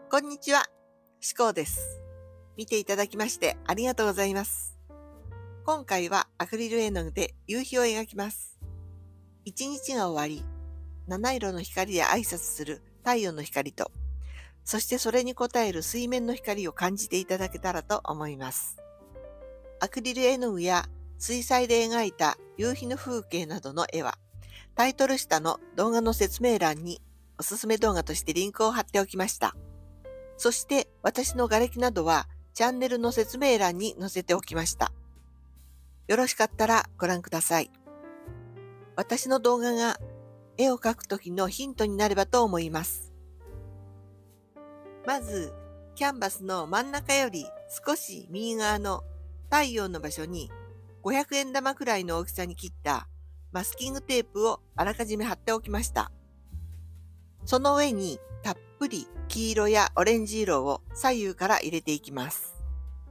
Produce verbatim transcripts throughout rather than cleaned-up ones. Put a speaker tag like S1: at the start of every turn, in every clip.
S1: こんにちは、しこうです。見ていただきましてありがとうございます。今回はアクリル絵の具で夕日を描きます。一日が終わり、七色の光で挨拶する太陽の光と、そしてそれに応える水面の光を感じていただけたらと思います。アクリル絵の具や水彩で描いた夕日の風景などの絵は、タイトル下の動画の説明欄におすすめ動画としてリンクを貼っておきました。そして私の画歴などはチャンネルの説明欄に載せておきました。よろしかったらご覧ください。私の動画が絵を描くときのヒントになればと思います。まず、キャンバスの真ん中より少し右側の太陽の場所にごひゃくえん玉くらいの大きさに切ったマスキングテープをあらかじめ貼っておきました。その上にたっぷり黄色やオレンジ色を左右から入れていきます。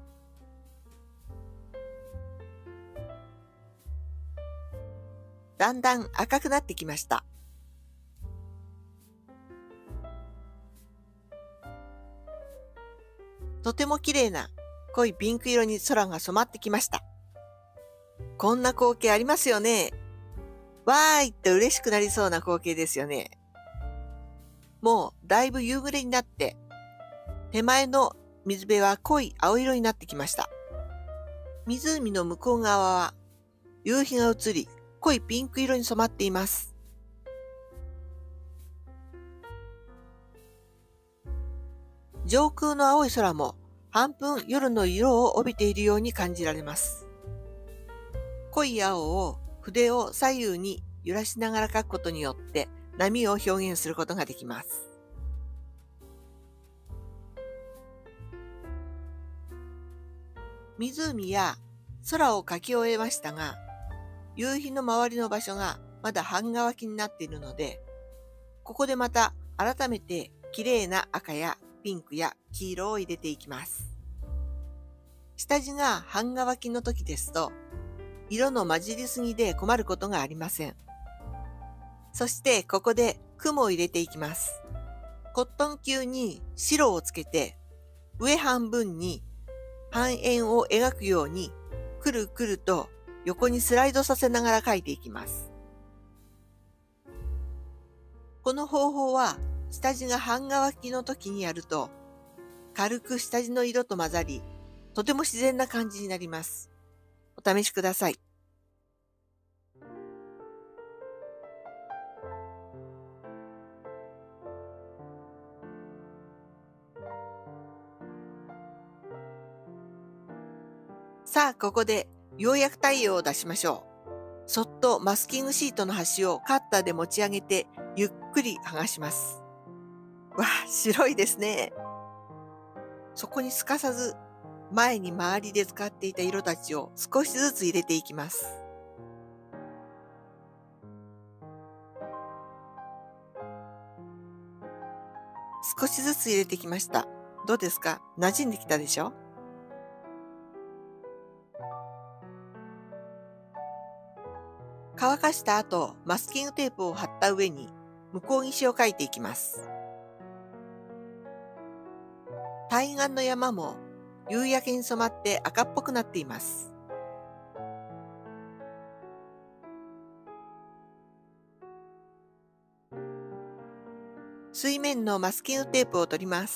S1: だんだん赤くなってきました。とても綺麗な濃いピンク色に空が染まってきました。こんな光景ありますよね。わーいって嬉しくなりそうな光景ですよね。もうだいぶ夕暮れになって、手前の水辺は濃い青色になってきました。湖の向こう側は夕日が映り、濃いピンク色に染まっています。上空の青い空も半分夜の色を帯びているように感じられます。濃い青を筆を左右に揺らしながら描くことによって波を表現することができます。湖や空を描き終えましたが、夕日の周りの場所がまだ半乾きになっているので、ここでまた改めて綺麗な赤やピンクや黄色を入れていきます。下地が半乾きの時ですと、色の混じりすぎで困ることがありません。そしてここで雲を入れていきます。コットン球に白をつけて、上半分に半円を描くように、くるくると横にスライドさせながら描いていきます。この方法は、下地が半乾きの時にやると、軽く下地の色と混ざり、とても自然な感じになります。お試しください。さあ、ここでようやく太陽を出しましょう。そっとマスキングシートの端をカッターで持ち上げて、ゆっくり剥がします。わあ、白いですね。そこにすかさず、前に周りで使っていた色たちを少しずつ入れていきます。少しずつ入れてきました。どうですか？馴染んできたでしょ？乾かした後、マスキングテープを貼った上に向こう岸を描いていきます。対岸の山も夕焼けに染まって赤っぽくなっています。水面のマスキングテープを取ります。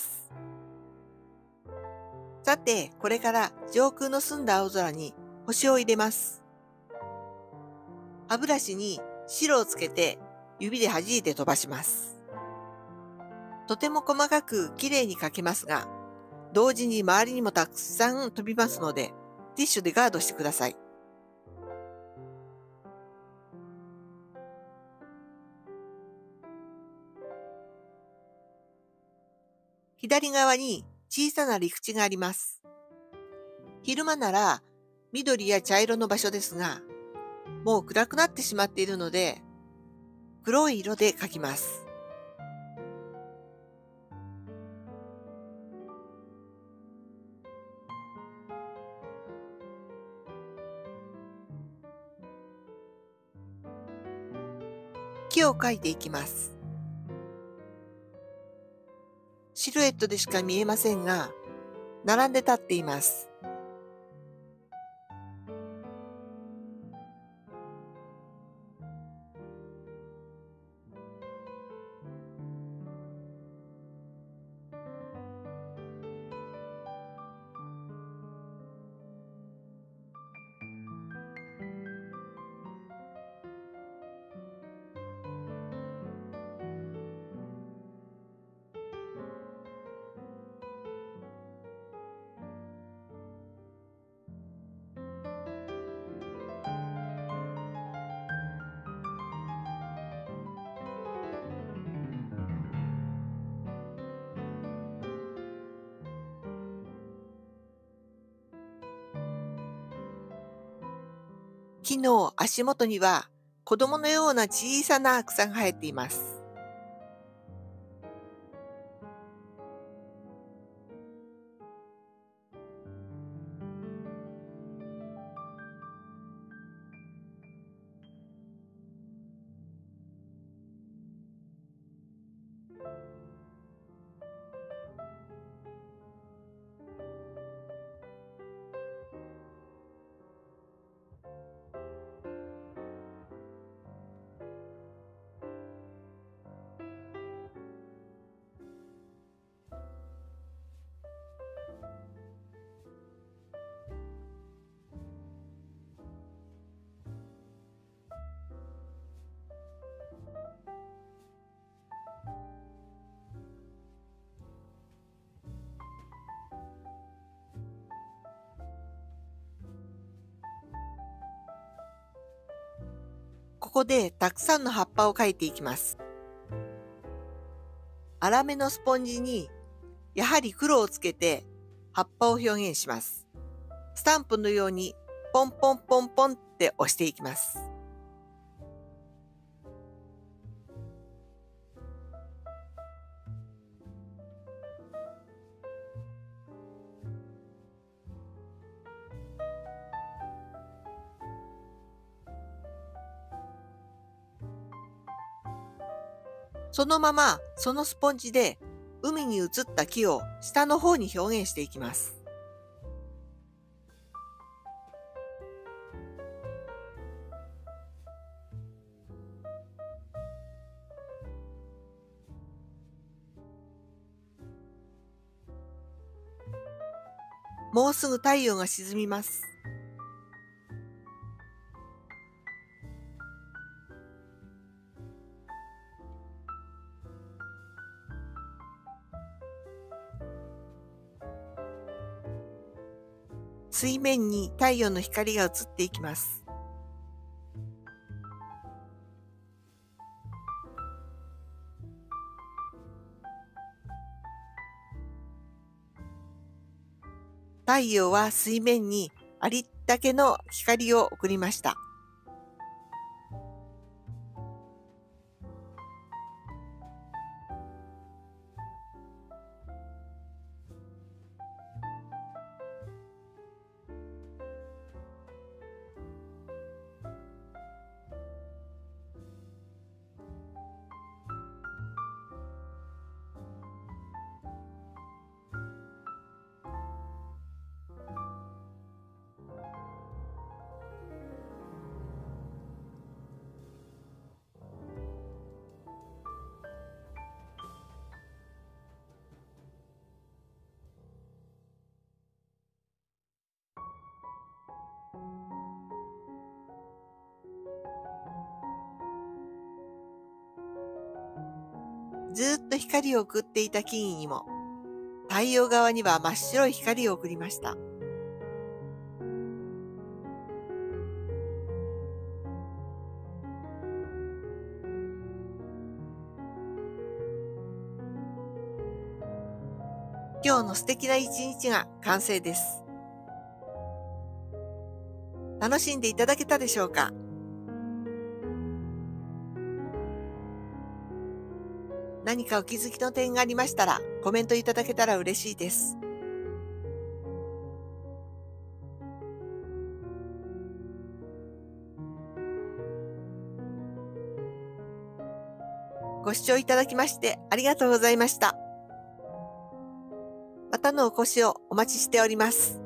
S1: さて、これから上空の澄んだ青空に星を入れます。歯ブラシに白をつけて指で弾いて飛ばします。とても細かく綺麗に描けますが、同時に周りにもたくさん飛びますので、ティッシュでガードしてください。左側に小さな陸地があります。昼間なら緑や茶色の場所ですが、もう暗くなってしまっているので、黒い色で描きます。木を描いていきます。白ルエットでしか見えませんが、並んで立っています。木の足元には子供のような小さな草が生えています。ここでたくさんの葉っぱを描いていきます。粗めのスポンジにやはり黒をつけて葉っぱを表現します。スタンプのようにポンポンポンポンって押していきます。そのままそのスポンジで海に映った木を下の方に表現していきます。もうすぐ太陽が沈みます。水面に太陽の光が映っていきます。太陽は水面にありったけの光を送りました。ずーっと光を送っていた木々にも、太陽側には真っ白い光を送りました。今日の素敵な一日が完成です。楽しんでいただけたでしょうか？何かお気づきの点がありましたら、コメントいただけたら嬉しいです。ご視聴いただきましてありがとうございました。 またのお越しをお待ちしております。